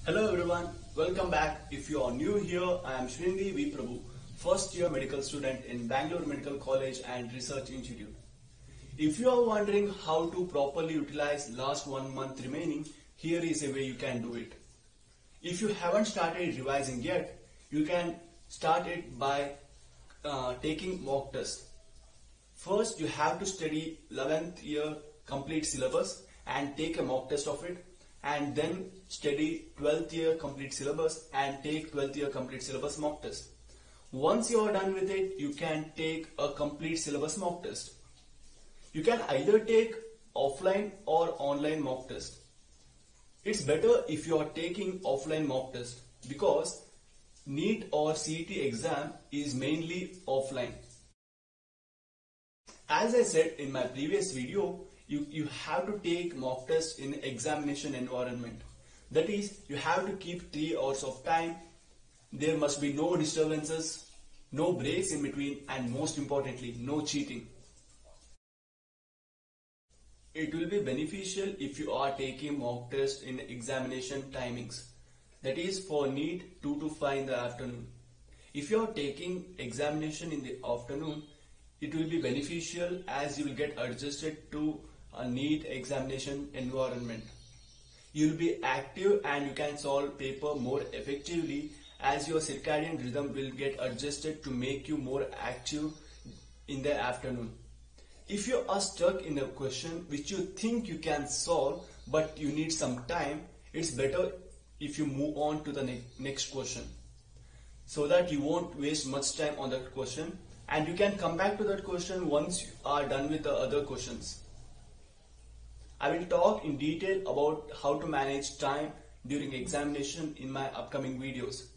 Hello everyone, welcome back. If you are new here, I am Srinidhi V Prabhu, first year medical student in Bangalore Medical College and Research Institute. If you are wondering how to properly utilize last 1 month remaining, here is a way you can do it. If you haven't started revising yet, you can start it by taking mock test. First, you have to study 11th year complete syllabus and take a mock test of it, and then study 12th year complete syllabus and take 12th year complete syllabus mock test. Once you are done with it, you can take a complete syllabus mock test. You can either take offline or online mock test. It's better if you are taking offline mock test because NEET or CET exam is mainly offline. As I said in my previous video, you have to take mock test in examination environment. That is, you have to keep 3 hours of time. There must be no disturbances, no breaks in between, and most importantly, no cheating. It will be beneficial if you are taking mock test in examination timings. That is for NEET 2 to 5 in the afternoon. If you are taking examination in the afternoon, it will be beneficial as you will get adjusted to a NEET examination environment. You will be active and you can solve paper more effectively as your circadian rhythm will get adjusted to make you more active in the afternoon. If you are stuck in a question which you think you can solve but you need some time, it's better if you move on to the next question so that you won't waste much time on that question and you can come back to that question once you are done with the other questions. I will talk in detail about how to manage time during examination in my upcoming videos.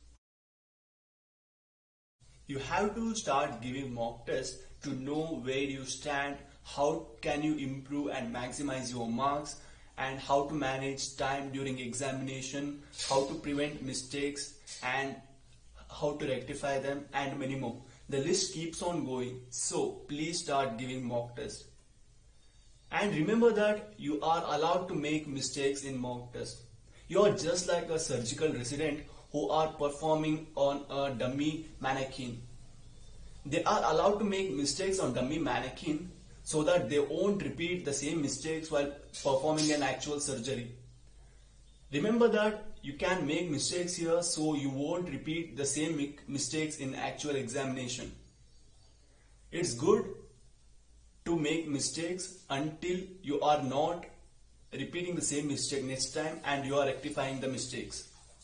You have to start giving mock tests to know where you stand, how can you improve and maximize your marks, and how to manage time during examination, how to prevent mistakes and how to rectify them, and many more. The list keeps on going, so please start giving mock tests. And remember that you are allowed to make mistakes in mock test. You are just like a surgical resident who are performing on a dummy mannequin. They are allowed to make mistakes on dummy mannequin so that they won't repeat the same mistakes while performing an actual surgery. Remember that you can make mistakes here so you won't repeat the same mistakes in actual examination. It's good to make mistakes until you are not repeating the same mistake next time and you are rectifying the mistakes.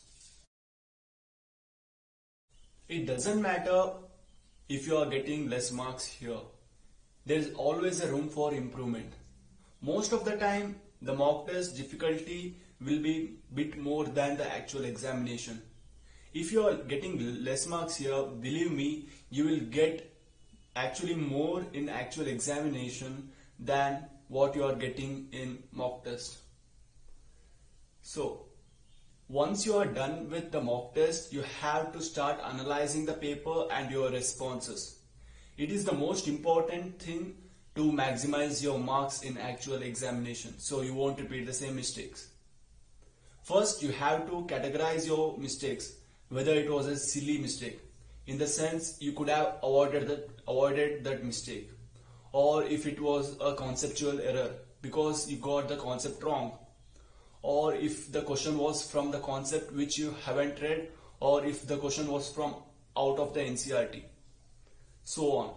It doesn't matter if you are getting less marks here. There is always a room for improvement. Most of the time, the mock test difficulty will be bit more than the actual examination. If you are getting less marks here, believe me, you will get actually more in actual examination than what you are getting in mock test. So, once you are done with the mock test, you have to start analyzing the paper and your responses. It is the most important thing to maximize your marks in actual examination, so you won't repeat the same mistakes. First, you have to categorize your mistakes, whether it was a silly mistake, in the sense you could have avoided that mistake, or if it was a conceptual error because you got the concept wrong, or if the question was from the concept which you haven't read, or if the question was from out of the NCERT, so on.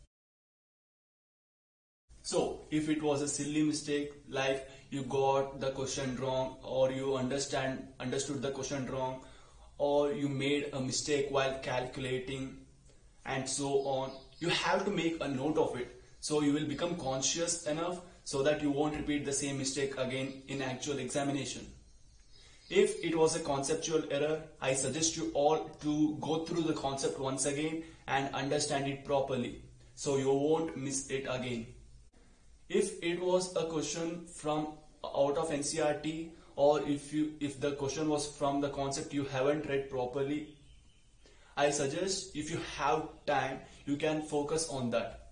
So if it was a silly mistake like you got the question wrong, or you understood the question wrong, or you made a mistake while calculating, and so on, you have to make a note of it so you will become conscious enough so that you won't repeat the same mistake again in actual examination. If it was a conceptual error, I suggest you all to go through the concept once again and understand it properly so you won't miss it again. If it was a question from out of NCERT, or if the question was from the concept you haven't read properly, I suggest if you have time, you can focus on that.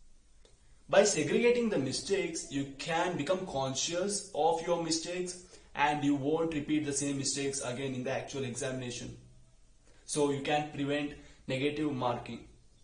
By segregating the mistakes, you can become conscious of your mistakes and you won't repeat the same mistakes again in the actual examination. So you can prevent negative marking.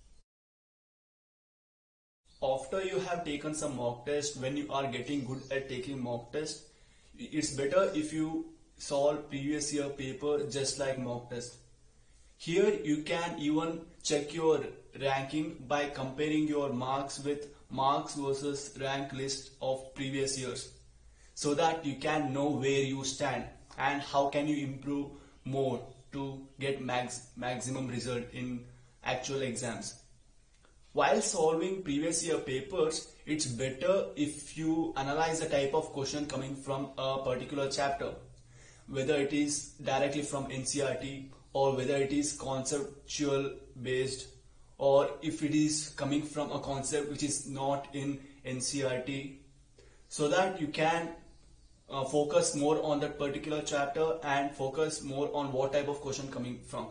After you have taken some mock test, when you are getting good at taking mock test, it's better if you solve previous year paper just like mock test. Here you can even check your ranking by comparing your marks with marks versus rank list of previous years, so that you can know where you stand and how can you improve more to get maximum result in actual exams. While solving previous year papers, it's better if you analyze the type of question coming from a particular chapter, whether it is directly from NCERT or whether it is conceptual based, or if it is coming from a concept which is not in NCERT, so that you can focus more on that particular chapter and focus more on what type of question coming from.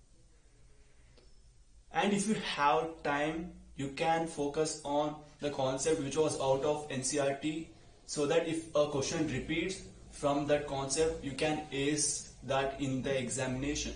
And if you have time, you can focus on the concept which was out of NCERT, so that if a question repeats from that concept, you can ace that in the examination.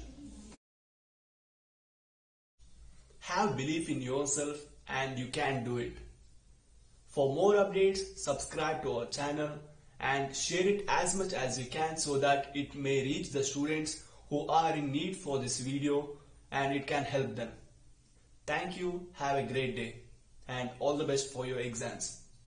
Have belief in yourself and you can do it. For more updates, subscribe to our channel and share it as much as you can so that it may reach the students who are in need for this video and it can help them. Thank you, have a great day and all the best for your exams.